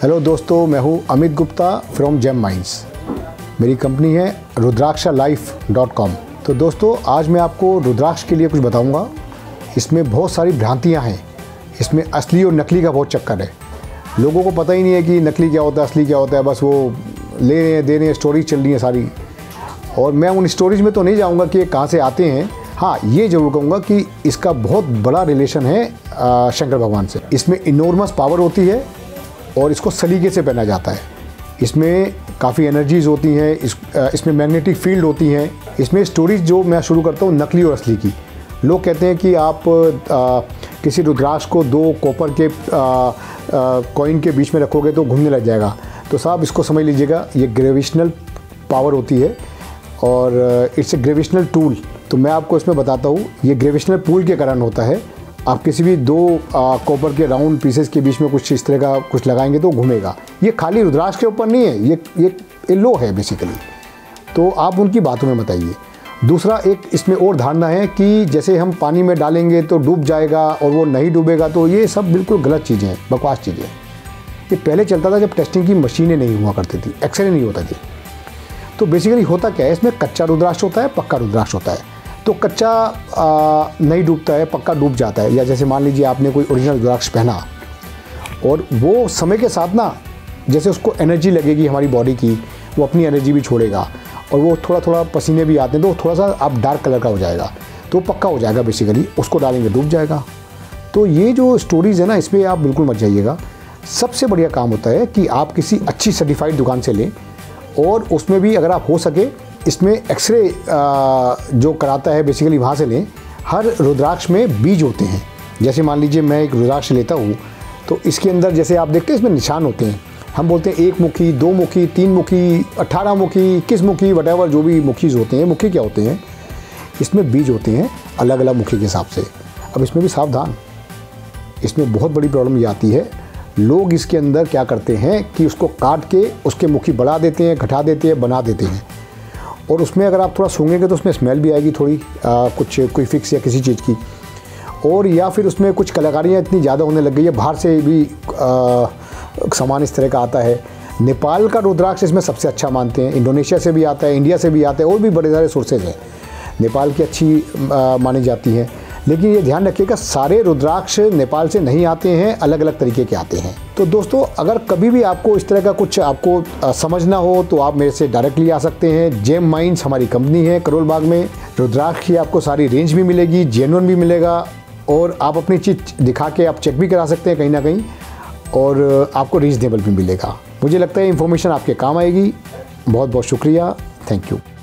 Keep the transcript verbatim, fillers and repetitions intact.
Hello दोस्तों, मैं हूँ Amit Gupta from Gem Minds. मेरी कंपनी है रुद्राक्ष लाइफ डॉट कॉम। तो दोस्तों, आज मैं आपको रुद्राक्ष के लिए कुछ बताऊंगा। इसमें बहुत सारी भ्रांतियां हैं। इसमें असली और नकली का बहुत चक्कर है। लोगों को पता ही नहीं है कि नकली क्या होता है, असली क्या होता है। बस वो ले रहे हैं, दे रहे हैं, स्टोरीज चल रही है सारी। और मैं उन स्टोरीज में तो नहीं जाऊँगा कि ये कहाँ से आते हैं। हाँ, ये जरूर कहूँगा कि इसका बहुत बड़ा रिलेशन है शंकर भगवान से। इसमें इनॉर्मस पावर होती है और इसको सलीके से पहना जाता है। इसमें काफ़ी एनर्जीज़ होती हैं, इस इसमें मैग्नेटिक फील्ड होती हैं। इसमें स्टोरीज जो मैं शुरू करता हूँ नकली और असली की। लोग कहते हैं कि आप आ, किसी रुद्राक्ष को दो कॉपर के कॉइन के बीच में रखोगे तो घूमने लग जाएगा। तो साहब, इसको समझ लीजिएगा, ये ग्रेविशनल पावर होती है और इट्स ए ग्रेविशनल टूल। तो मैं आपको इसमें बताता हूँ, ये ग्रेविशनल पुल के कारण होता है। आप किसी भी दो कॉपर के राउंड पीसेस के बीच में कुछ इस तरह का कुछ लगाएंगे तो घूमेगा। ये खाली रुद्राक्ष के ऊपर नहीं है, ये ये लो है बेसिकली। तो आप उनकी बातों में बताइए। दूसरा, एक इसमें और धारणा है कि जैसे हम पानी में डालेंगे तो डूब जाएगा और वो नहीं डूबेगा। तो ये सब बिल्कुल गलत चीज़ें हैं, बकवास चीज़ें हैं। ये पहले चलता था जब टेस्टिंग की मशीनें नहीं हुआ करती थी, एक्सरे नहीं होता थी। तो बेसिकली होता क्या है, इसमें कच्चा रुद्राक्ष होता है, पक्का रुद्राक्ष होता है। तो कच्चा आ, नहीं डूबता है, पक्का डूब जाता है। या जैसे मान लीजिए आपने कोई ओरिजिनल रुद्राक्ष पहना और वो समय के साथ ना, जैसे उसको एनर्जी लगेगी हमारी बॉडी की, वो अपनी एनर्जी भी छोड़ेगा और वो थोड़ा थोड़ा पसीने भी आते हैं तो थोड़ा सा आप डार्क कलर का हो जाएगा, तो पक्का हो जाएगा बेसिकली। उसको डालेंगे डूब जाएगा। तो ये जो स्टोरीज़ है ना, इस पर आप बिल्कुल मत जाइएगा। सबसे बढ़िया काम होता है कि आप किसी अच्छी सर्टिफाइड दुकान से लें और उसमें भी अगर आप हो सके इसमें एक्सरे जो कराता है बेसिकली वहाँ से लें। हर रुद्राक्ष में बीज होते हैं। जैसे मान लीजिए मैं एक रुद्राक्ष लेता हूँ तो इसके अंदर जैसे आप देखते हैं इसमें निशान होते हैं। हम बोलते हैं एक मुखी, दो मुखी, तीन मुखी, अट्ठारह मुखी, इक्कीस मुखी, वटेवर जो भी मुखीज होते हैं। मुखी क्या होते हैं, इसमें बीज होते हैं अलग अलग मुखी के हिसाब से। अब इसमें भी सावधान, इसमें बहुत बड़ी प्रॉब्लम ये आती है। लोग इसके अंदर क्या करते हैं कि उसको काट के उसके मुखी बढ़ा देते हैं, घटा देते हैं, बना देते हैं। और उसमें अगर आप थोड़ा सूंघेंगे तो उसमें स्मेल भी आएगी थोड़ी, आ, कुछ कोई फिक्स या किसी चीज़ की। और या फिर उसमें कुछ कलाकारियाँ इतनी ज़्यादा होने लग गई है, बाहर से भी आ, सामान इस तरह का आता है। नेपाल का रुद्राक्ष इसमें सबसे अच्छा मानते हैं। इंडोनेशिया से भी आता है, इंडिया से भी आता है, और भी बड़े सारे सोर्सेज हैं। नेपाल की अच्छी आ, मानी जाती हैं। लेकिन ये ध्यान रखिएगा, सारे रुद्राक्ष नेपाल से नहीं आते हैं, अलग अलग तरीके के आते हैं। तो दोस्तों, अगर कभी भी आपको इस तरह का कुछ आपको आ, समझना हो तो आप मेरे से डायरेक्टली आ सकते हैं। जेम माइंड्स हमारी कंपनी है करोल बाग में। रुद्राक्ष की आपको सारी रेंज भी मिलेगी, जेन्युइन भी मिलेगा, और आप अपनी चीज़ दिखा के आप चेक भी करा सकते हैं कहीं ना कहीं, और आपको रीजनेबल भी मिलेगा। मुझे लगता है इन्फॉर्मेशन आपके काम आएगी। बहुत बहुत शुक्रिया, थैंक यू।